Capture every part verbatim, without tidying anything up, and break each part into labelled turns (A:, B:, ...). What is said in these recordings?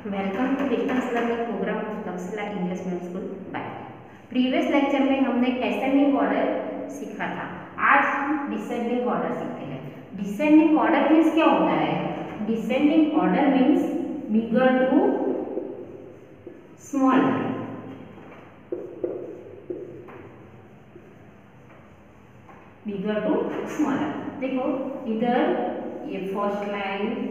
A: Welcome to distance learning programme of Takshashila English medium school by. Previous lecture में हमने ascending order सीखा था। आज हम डिसेंडिंग ऑर्डर सीखते हैं। डिसेंडिंग ऑर्डर मीन्स क्या होता है? Descending order means bigger to smaller. Bigger to smaller. देखो इधर ये फर्स्ट लाइन,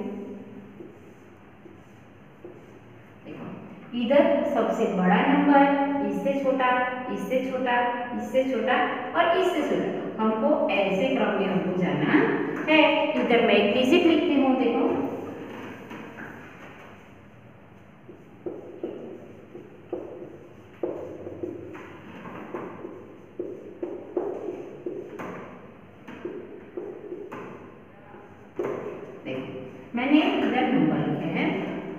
A: इधर सबसे बड़ा नंबर, इससे छोटा, इससे छोटा, इससे छोटा और इससे छोटा। हमको ऐसे क्रम में हमको जाना है। इधर मैं एक डिजिट लिखती हूँ। देखो देखो मैंने इधर नंबर लिखे हैं।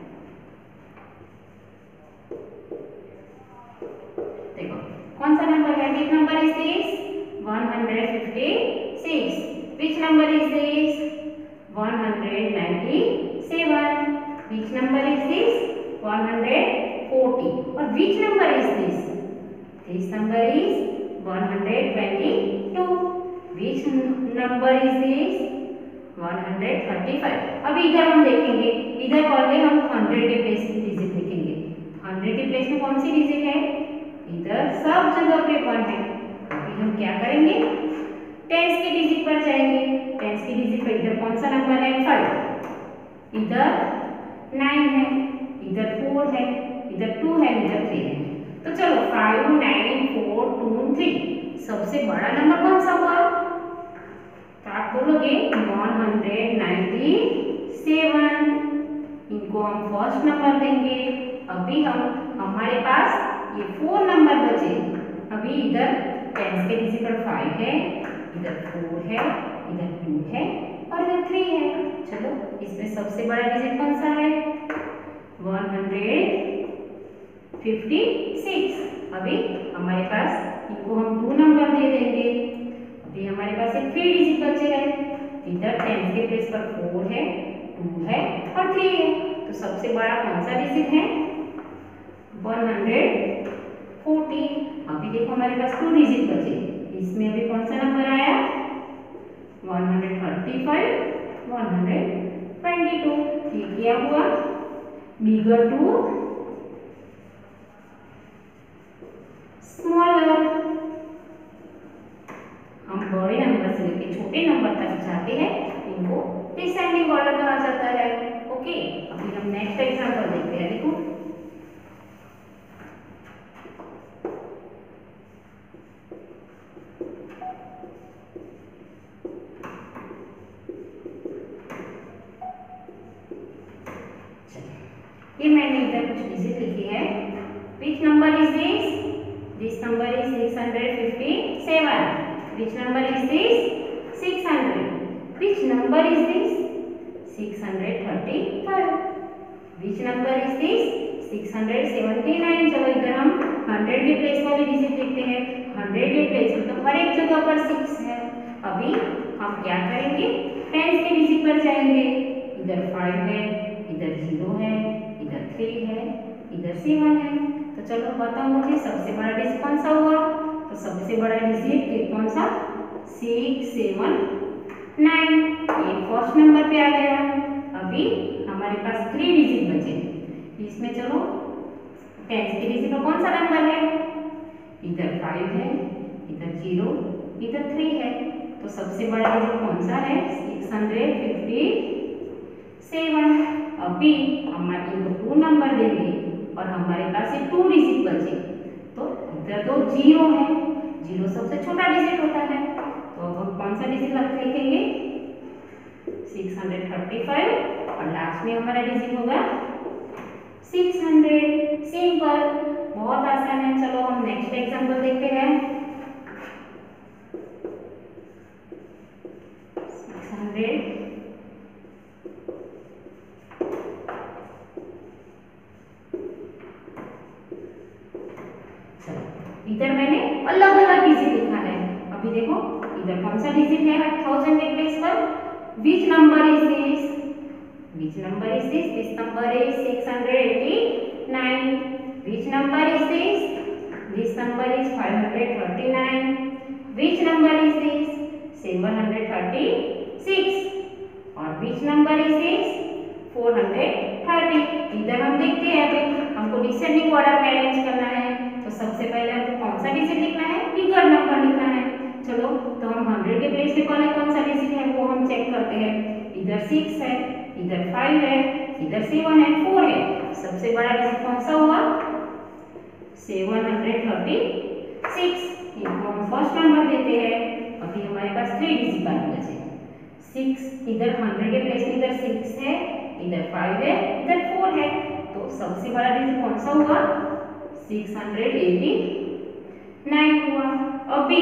A: कौन सा नंबर है? Which number is this? one hundred fifty-six. Which number is this? one hundred ninety-seven. Which number is this? one hundred forty. और which number is this? This number is one hundred twenty-two. Which number is this? one hundred thirty-five. अभी इधर हम देखेंगे, इधर पहले हम hundred के place की डिजिट लिखेंगे। हंड्रेड के प्लेस में कौन सी डिजिट है? इधर सब जगह पे वन है। अभी हम क्या करेंगे? टेंस की डिजिट पर जाएंगे। टेंस की डिजिट पर इधर कौन सा नंबर है? फाइव। इधर नाइन है, इधर फोर है, इधर टू है, इधर थ्री है। तो चलो five, nine, four, two, three. सबसे बड़ा नंबर कौन सा हुआ? तो आप बोलोगे वन हंड्रेड नाइन्टी सेवन। इनको हम फर्स्ट नंबर देंगे। अभी हम हमारे पास ये फोर नंबर बचे। अभी इधर टेंस के डिजिट पर फाइव है, इधर फोर है, इधर टू है और इधर थ्री है। चलो इसमें सबसे बड़ा डिजिट कौन सा है? One hundred fifty six. अभी हमारे पास इनको हम टू नंबर दे देंगे। अभी हमारे पास एक थ्री डिजिट बचे हैं। इधर टेंस के प्लेस पर फोर है, टू है और थ्री है। तो सबसे बड़ा कौन सा डिजिट है? One hundred forty. अभी देखो हमारे पास टू डिजिट बचे। इसमें अभी कौन सा नंबर आया? One hundred thirty five, one hundred twenty two. ये क्या हुआ? Bigger to smaller. हम बड़े नंबर से लेकर छोटे नंबर तक जाते हैं, इनको डिसेंडिंग ऑर्डर कहा जाता है। ओके, अभी हम नेक्स्ट एग्जांपल देखते हैं। देखो ये मैंने इधर कुछ डिजिट लिखी है। Which number is this? This number is six hundred fifty-seven. Which number is this? six hundred. Which number is this? six hundred thirty-five. Which number is this? six hundred seventy-nine. चलो इधर हम hundred के place वाली digit लिखते हैं। Hundred के place में तो हर एक जगह पर सिक्स है। अभी हम क्या करेंगे? टेंस के डिजिट पर जाएंगे। इधर फाइव है, इधर जीरो है, इधर थ्री है, इधर सेवन है। तो चलो बताओ मुझे सबसे बड़ा डिजिट कौन सा हुआ? तो सबसे बड़ा डिजिट कौन सा? Six seven nine. ये फर्स्ट नंबर पे आ गया। अभी हमारे पास थ्री डिजिट बचे। इसमें चलो टेंस के डिजिट पर कौन सा नंबर है? इधर फाइव है, इधर जीरो, इधर थ्री है। तो सबसे बड़ा डिजिट कौन सा है? Six hundred fifty seven. अभी हम इनको टू नंबर देंगे और हमारे पास ये टू डिजिट बचे। तो इधर तो जीरो है, जीरो सबसे छोटा डिजिट होता है। तो अब हम कौन सा डिजिट लिखेंगे? सिक्स हंड्रेड थर्टी फाइव और लास्ट में हमारा डिजिट होगा सिक्स हंड्रेड। सिंपल, बहुत आसान है। चलो हम नेक्स्ट एग्जांपल देखते हैं। सिक्स हंड्रेड इधर मैंने अलग अलग डिजिट लिखा है। अभी देखो इधर कौन सा डिजिट है थाउजेंड के प्लेस पर? Which number is this? Which number is this? This number is six hundred eighty-nine. Which number is this? This number is five hundred thirty-nine. Which number is this? seven hundred thirty-six. और which number is this? four hundred thirty. इधर हम देखते हैं अभी हमको descending order में arrange करना है, तो सबसे पहले हमको कौन सा डिजिट लिखना है? बिगर नंबर लिखना है। चलो तो हम हंड्रेड के प्लेस में पहले कौन सा डिजिट है वो हम चेक करते हैं। इधर सिक्स है, इधर फाइव है, इधर सेवन है, फोर है। सबसे बड़ा डिजिट कौन सा हुआ? Seven hundred thirty six. इनको हम फर्स्ट नंबर देते हैं। अभी हमारे पास थ्री डिजिट बाकी बचे। सिक्स इधर हंड्रेड के प्लेस में इधर सिक्स है, इधर फाइव है, इधर फोर है, तो सबसे बड़ा डिजिट कौन सा हुआ? सिक्स हंड्रेड एटी नाइन हुआ। अभी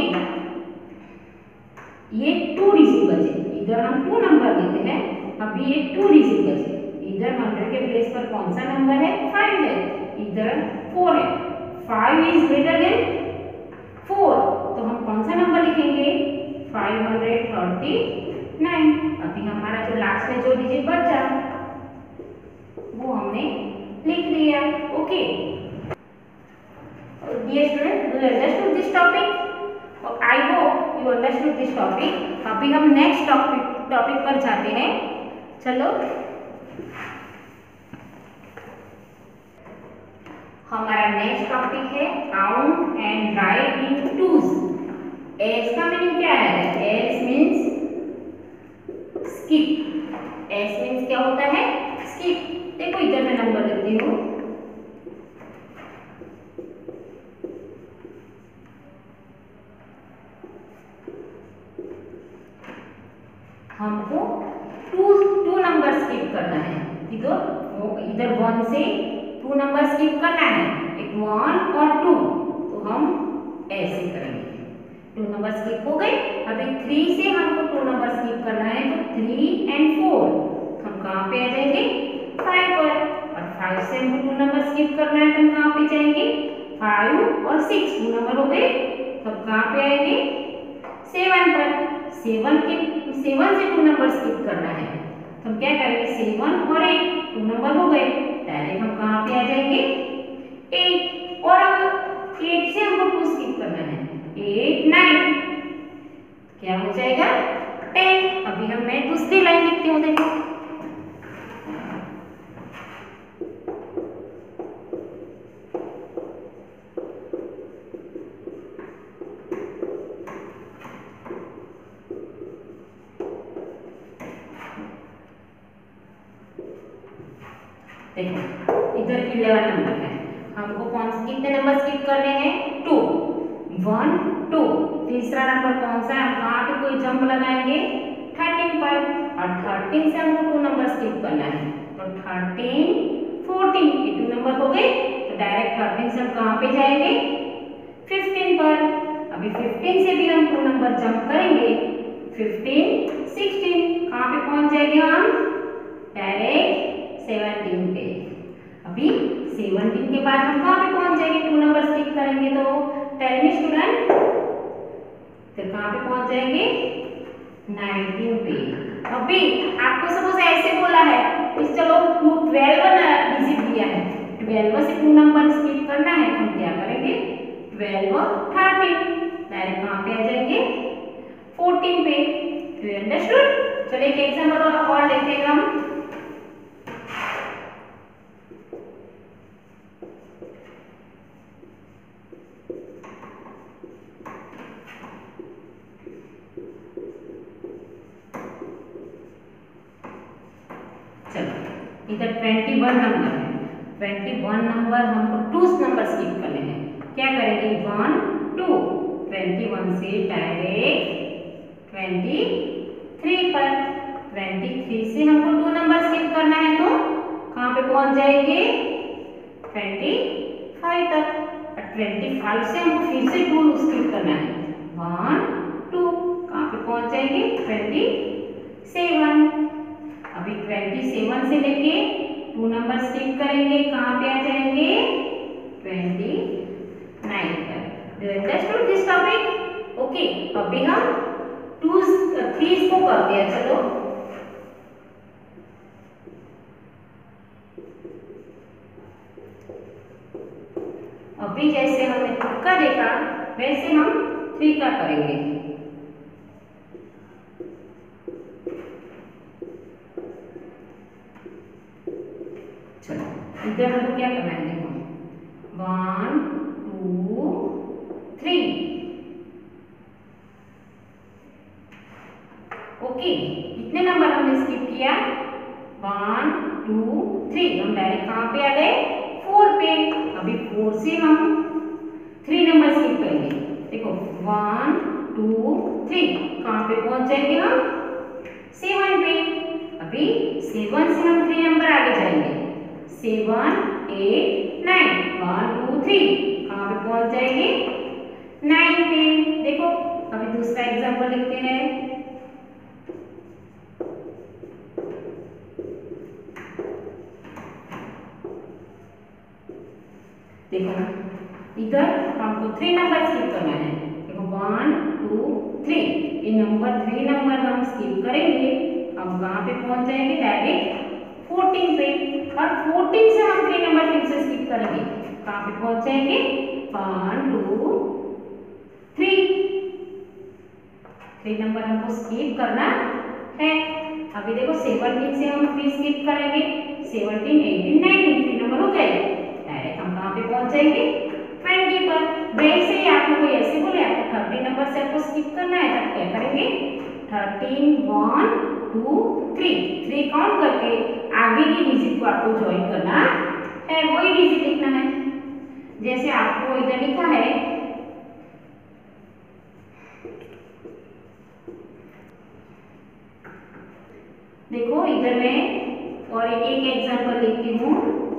A: ये टू डिजिट बचे, इधर हम टू नंबर देते हैं। अभी ये टू डिजिट बचे, इधर हंड्रेड के प्लेस पर कौन सा नंबर है? फाइव है, इधर फोर है। Five is greater than four, तो हम कौन सा नंबर लिखेंगे? Five hundred thirty nine. अभी हमारा जो लास्ट में जो डिजिट बचा वो हमने लिख दिया। Okay dear student, do you understood this topic? I hope you understood this topic. अभी हम नेक्स्ट टॉपिक टॉपिक पर जाते हैं। चलो हमारा नेक्स्ट टॉपिक है count and write in twos. S का मीनिंग क्या है? S means skip. S means क्या होता है? स्किप। देखो इधर मैं नंबर लिखती हूँ। हमको टू टू नंबर स्किप करना है। इधर इधर वन से टू नंबर स्किप करना है, एक वन और टू, तो हम ऐसे करेंगे। टू नंबर स्किप हो गए। अभी थ्री से हमको टू नंबर स्किप करना है, तो थ्री एंड फोर हम कहाँ पे आ जाएंगे? फाइव पर। और फाइव से हमको टू नंबर स्किप करना है, तो हम कहाँ पे जाएंगे? फाइव और सिक्स टू नंबर हो गए, तो हम कहाँ पे आएंगे? सेवन पर। सेवन के सेवन से टू नंबर स्किप करना है, तो हम क्या करेंगे? सेवन और एट टू नंबर हो गए, डायरेक्ट हम कहाँ पे आ जाएंगे? एट। और अब एट से हमको टू स्किप करना है, एट नाइन, क्या हो जाएगा? टेन। अभी हम मैं दूसरी लाइन लिखती हूँ। देखो देखो इधर इलेवन नंबर है, हमको कौन से कितने नंबर स्किप करने हैं? टू। One two. तीसरा नंबर कौन सा है? हम कहाँ पे कोई जंप लगाएंगे? थर्टीन पर। और थर्टीन से हमको टू नंबर स्किप करना है, तो थर्टीन फोर्टीन, ये टू नंबर हो गए, तो डायरेक्ट थर्टीन से हम कहाँ पे जाएंगे? फिफ्टीन पर। अभी फिफ्टीन से भी हम टू नंबर जंप करेंगे, फिफ्टीन सिक्सटीन, कहाँ पे पहुंच जाएंगे हम? डायरेक्ट सेवनटीन पे। अभी सेवनटीन के बाद हम कहाँ पे पहुंच जाएंगे? टू नंबर स्किप करेंगे तो टेल मी स्टूडेंट, तो कहाँ पे पहुंच जाएंगे? नाइनटीन पे। अभी आपको सपोज ऐसे बोला है, इस चलो टू ट्वेल्व डिजिट दिया है, ट्वेल्व से टू नंबर स्किप करना है, तो हम क्या करेंगे? ट्वेल्व थर्टीन, डायरेक्ट कहाँ पे आ जाएंगे? फोर्टीन पे। तो यू अंडरस्टूड? चलो एक एग्जांपल और लेते हैं हम। इधर ट्वेंटी वन नंबर है, ट्वेंटी वन नंबर हमको टू नंबर स्किप करने हैं, क्या करेंगे? वन टू, ट्वेंटी वन से डायरेक्ट ट्वेंटी थ्री पर। ट्वेंटी थ्री से हमको टू नंबर स्किप करना है, तो कहाँ पे पहुंच जाएंगे? ट्वेंटी फाइव तक। और ट्वेंटी फाइव से हमको फिर से टू स्किप करना है, वन टू, कहाँ पे पहुंच जाएंगे? Twenty seven. अभी ट्वेंटी सेवन से लेके टू नंबर स्किप करेंगे, कहाँ पे आ जाएंगे? ट्वेंटी नाइन पर। Do you understood this topic? Okay, अभी हम टू थ्री को करते हैं। चलो इधर हमको क्या करना है, देखो वन टू थ्री। ओके, कितने नंबर हमने स्किप किया, वन टू थ्री। हम डायरेक्ट कहाँ पे आ गए, फोर पे। अभी फोर से हम थ्री नंबर स्किप करेंगे। देखो वन टू थ्री, कहाँ पे पहुंच जाएंगे हम, सेवन पे। अभी सेवन से हम थ्री नंबर आगे जाएंगे, seven eight nine, one two three, कहाँ पे पहुंच जाएंगे, नाइन पे। देखो अभी दूसरा एग्जांपल लिखते हैं। देखो इधर हमको थ्री नंबर स्किप करना है। देखो वन टू थ्री, ये नंबर थ्री नंबर हम स्किप करेंगे, हम कहाँ पे पहुंच जाएंगे, डायरेक्ट फोर्टीन पे। और फोर्टीन से हम थ्री नंबर फिर से स्किप करेंगे, कहाँ पे पहुंच जाएंगे, one two three. Three number हमको स्किप करना है। अभी देखो सेवनटीन से हम फिर स्किप करेंगे, seventeen eighteen nineteen, three number हो गए, डायरेक्ट हम कहाँ पे पहुंच जाएंगे, ट्वेंटी पर। वैसे ही आपको कोई ऐसे बोले आपको थर्टी नंबर से आपको स्किप करना है, तब क्या करेंगे, thirteen one two three, three count करके आगे की डिजिट को आपको ज्वाइन करना है, वही डिजिट लिखना है। जैसे आपको इधर लिखा है, देखो इधर मैं और एक एग्जांपल लिखती हूँ।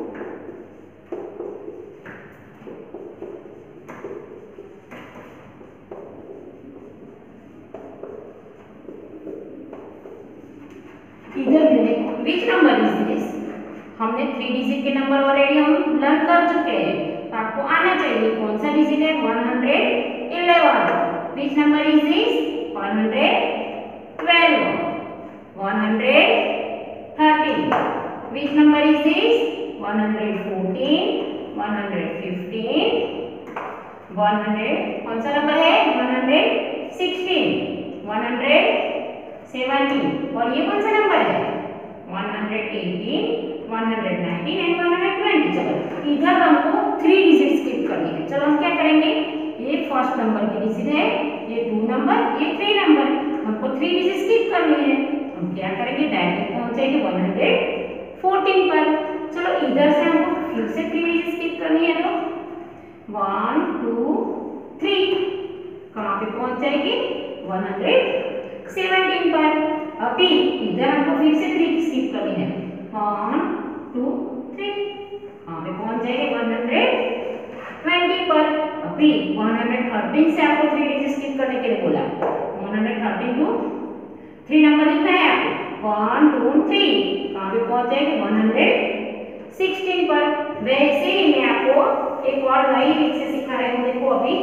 A: इधर भी देखो विच नंबर इज दिस, हमने थ्री डिजिट के नंबर ऑलरेडी हम लर्न कर चुके हैं, तो आपको आना चाहिए कौन सा डिजिट है, one hundred eleven. Which number is this, one hundred twelve, one hundred thirteen. Which number is this, one hundred fourteen, one hundred fifteen, one hundred, कौन सा नंबर है, one hundred sixteen, one hundred seventeen. और ये कौन सा number है, one hundred eighteen, one hundred nineteen and one hundred twenty. चलो इधर हमको थ्री डिजिट स्किप करनी है। चलो हम क्या करेंगे, ये फर्स्ट नंबर की डिजिट है, ये टू नंबर, ये थ्री नंबर, हमको थ्री डिजिट स्किप करनी है। हम क्या करेंगे, डायरेक्ट पहुंच जाएंगे वन हंड्रेड फोर्टीन पर। चलो इधर से हमको फिर से थ्री डिजिट स्किप करनी है, तो वन टू थ्री, कहाँ पे पहुंच जाएगी, वन हंड्रेड सेवनटीन पर। अभी इधर हमको फिर से थ्री स्किप करनी है, वन टू थ्री, कहाँ पे पहुंच जाएंगे, वन हंड्रेड ट्वेंटी पर। अभी वन हंड्रेड थर्टीन से आपको थ्री डिजिट स्किप करने के लिए बोला, one hundred thirteen two three number लिखना है आपको, वन टू थ्री, कहाँ पे पहुंच जाएंगे, वन हंड्रेड सिक्सटीन पर। वैसे ही मैं आपको एक और नई ट्रिक से सिखा रही हूँ। देखो अभी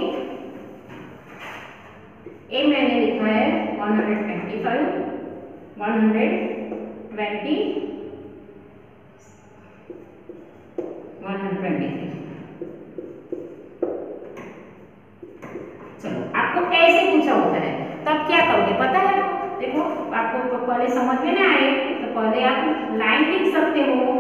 A: ये मैंने लिखा है one hundred twenty five, one hundred twenty, one hundred twenty three. चलो आपको ऐसे पूछा होता है, तब क्या करोगे पता है, देखो आपको पहले समझ में ना आए तो पहले आप लाइन लिख सकते हो।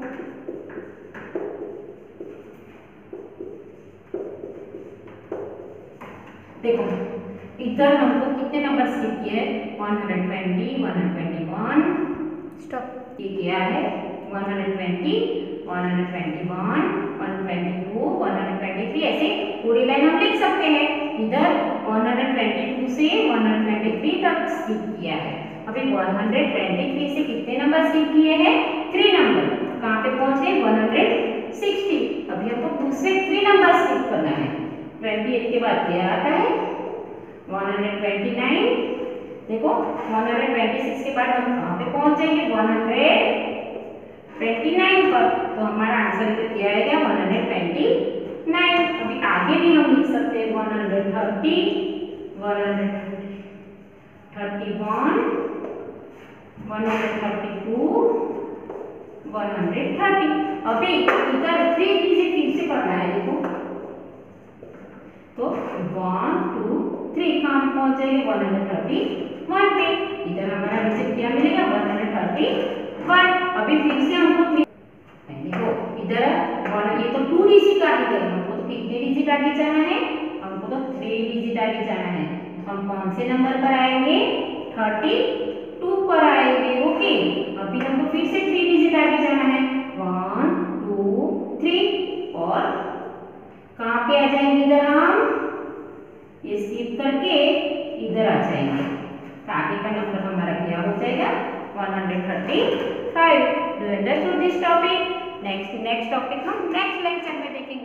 A: देखो इधर हमको कितने नंबर स्किप किए हैं, one hundred twenty, one hundred twenty one, stop, ये क्या है, one hundred twenty, one hundred twenty one, one hundred twenty two, one hundred twenty three, ऐसे पूरी लाइन हम लिख सकते हैं। इधर वन हंड्रेड ट्वेंटी टू से वन हंड्रेड ट्वेंटी थ्री तक स्किप किया है। अभी वन हंड्रेड ट्वेंटी थ्री से कितने नंबर स्किप किए हैं, थ्री नंबर, कहाँ पे पहुंचे, वन हंड्रेड सिक्सटी। अभी हमको दूसरे थ्री नंबर स्किप करना है। ट्वेंटी एट के बाद क्या आता है, वन हंड्रेड ट्वेंटी नाइन। देखो वन हंड्रेड ट्वेंटी सिक्स के बाद हम कहाँ पे पहुंच जाएंगे, वन हंड्रेड ट्वेंटी नाइन पर। तो हमारा आंसर इधर क्या आएगा, वन हंड्रेड ट्वेंटी नाइन। अभी आगे भी हम लिख सकते हैं one hundred thirty, one hundred thirty one, one hundred thirty two, one hundred thirty. अभी इधर थ्री डिजिट फिर से करना है। देखो तो वन टू थ्री, कहाँ पे पहुंच जाएंगे, वन हंड्रेड थर्टी वन पे। इधर हमारा डिजिट क्या मिलेगा, वन हंड्रेड थर्टी वन। अभी फिर से हमको देखो इधर वन, ये तो टू डिजिट आगे गए, हमको तो कितने डिजिट आगे जाना है, हमको तो थ्री डिजिट आगे जाना है। तो हम कौन से नंबर पर आएंगे, थर्टी टू पर आएंगे। ओके, अभी हमको फिर से थ्री डिजिट आगे जाना है, वन टू थ्री, और कहाँ पे आ जाएंगे, इधर हम ये स्किप करके इधर आ जाएंगे, तो आगे का नंबर हमारा क्या हो जाएगा, one hundred thirty five. Do you understood this topic? Next next topic हम नेक्स्ट लेक्चर में देखेंगे।